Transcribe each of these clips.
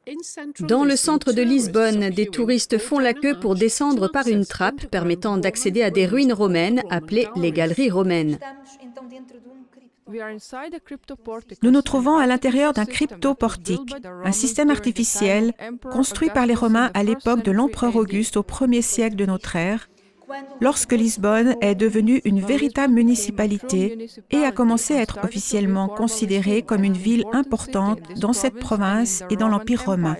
Dans le centre de Lisbonne, des touristes font la queue pour descendre par une trappe permettant d'accéder à des ruines romaines appelées les galeries romaines. Nous nous trouvons à l'intérieur d'un cryptoportique, un système artificiel construit par les Romains à l'époque de l'empereur Auguste au 1er siècle de notre ère, lorsque Lisbonne est devenue une véritable municipalité et a commencé à être officiellement considérée comme une ville importante dans cette province et dans l'Empire romain.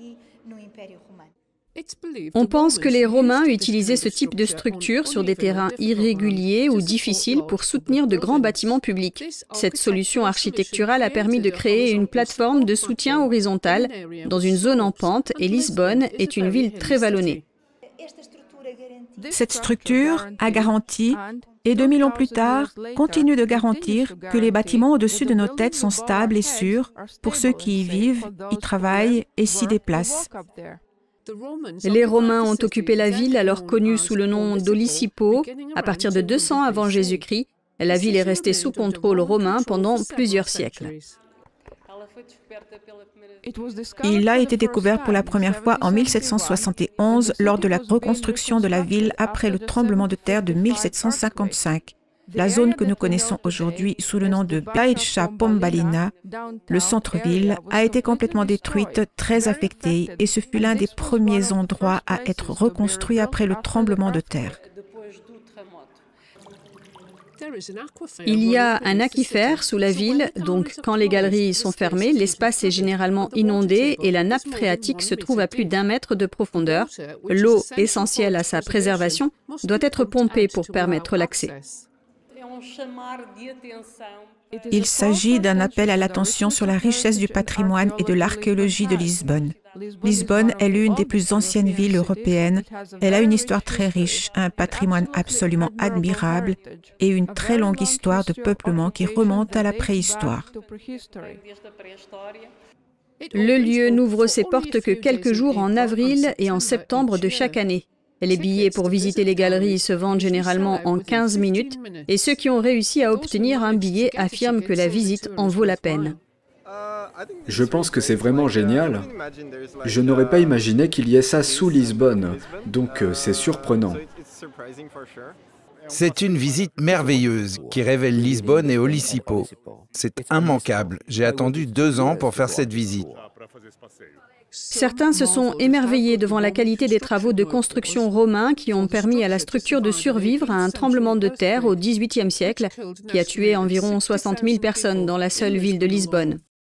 On pense que les Romains utilisaient ce type de structure sur des terrains irréguliers ou difficiles pour soutenir de grands bâtiments publics. Cette solution architecturale a permis de créer une plateforme de soutien horizontal dans une zone en pente et Lisbonne est une ville très vallonnée. Cette structure a garanti, et 2000 ans plus tard, continue de garantir que les bâtiments au-dessus de nos têtes sont stables et sûrs pour ceux qui y vivent, y travaillent et s'y déplacent. Les Romains ont occupé la ville, alors connue sous le nom d'Olisipo, à partir de 200 avant Jésus-Christ. La ville est restée sous contrôle romain pendant plusieurs siècles. Il a été découvert pour la première fois en 1771 lors de la reconstruction de la ville après le tremblement de terre de 1755. La zone que nous connaissons aujourd'hui sous le nom de Baixxa Pombalina, le centre-ville, a été complètement détruite, très affectée, et ce fut l'un des premiers endroits à être reconstruit après le tremblement de terre. Il y a un aquifère sous la ville, donc quand les galeries sont fermées, l'espace est généralement inondé et la nappe phréatique se trouve à plus d'1 mètre de profondeur. L'eau, essentielle à sa préservation, doit être pompée pour permettre l'accès. Il s'agit d'un appel à l'attention sur la richesse du patrimoine et de l'archéologie de Lisbonne. Lisbonne est l'une des plus anciennes villes européennes. Elle a une histoire très riche, un patrimoine absolument admirable et une très longue histoire de peuplement qui remonte à la préhistoire. Le lieu n'ouvre ses portes que quelques jours en avril et en septembre de chaque année. Les billets pour visiter les galeries se vendent généralement en 15 minutes et ceux qui ont réussi à obtenir un billet affirment que la visite en vaut la peine. Je pense que c'est vraiment génial. Je n'aurais pas imaginé qu'il y ait ça sous Lisbonne, donc c'est surprenant. C'est une visite merveilleuse qui révèle Lisbonne et Olisipo. C'est immanquable. J'ai attendu 2 ans pour faire cette visite. Certains se sont émerveillés devant la qualité des travaux de construction romains qui ont permis à la structure de survivre à un tremblement de terre au XVIIIe siècle qui a tué environ 60 000 personnes dans la seule ville de Lisbonne.